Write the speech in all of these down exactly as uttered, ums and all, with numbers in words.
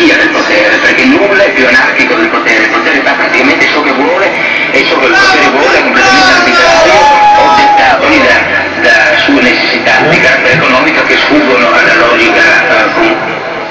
anarchia del potere, perché nulla è più anarchico del potere, il potere fa praticamente ciò che vuole e ciò che il potere vuole è completamente arbitrario o dettato da, da sue necessità di carattere economico che sfuggono alla logica uh, comune.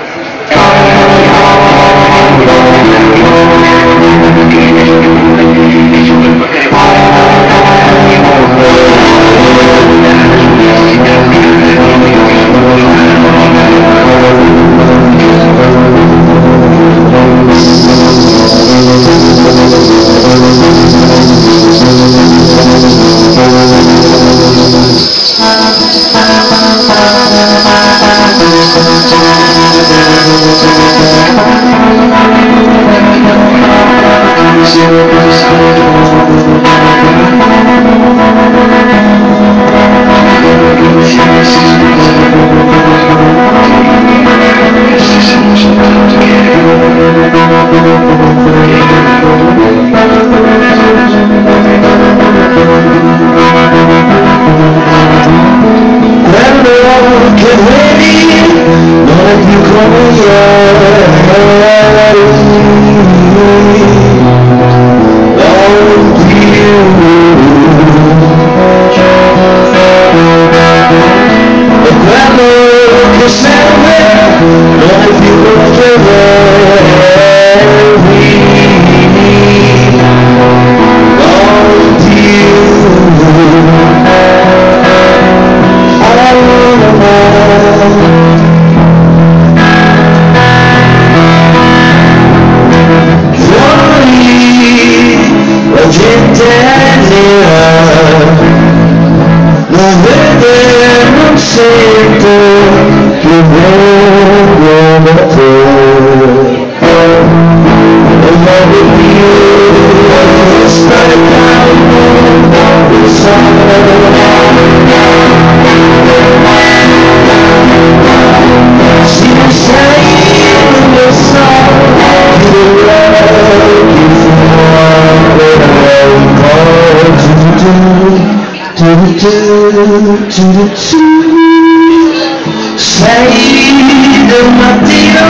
Sei del mattino,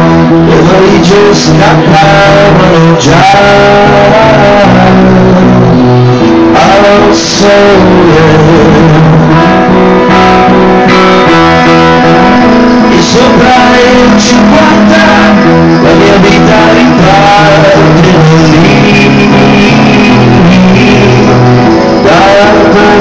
le valigie scappavano già al sole, e sopra il cinquanta la mia vita riparte lì dalla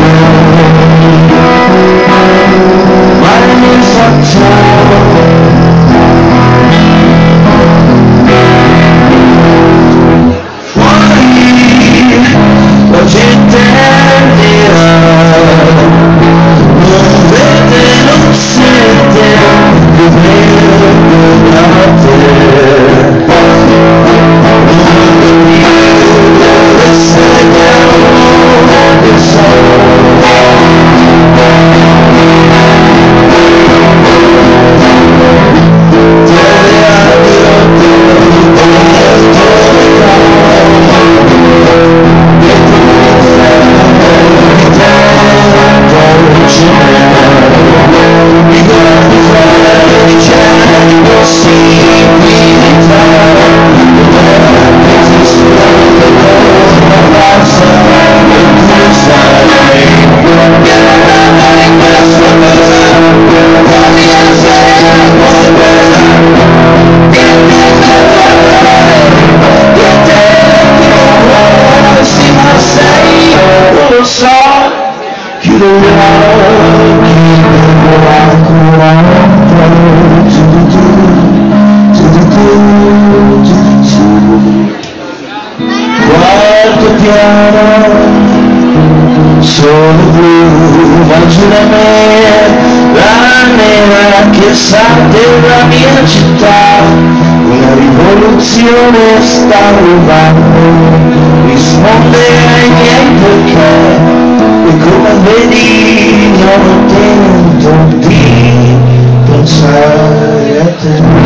sono blu, ma giura me la nera che sa della mia città, una rivoluzione sta arrivando, risponde ai miei perché, e come vedi non ho tempo di pensare a te.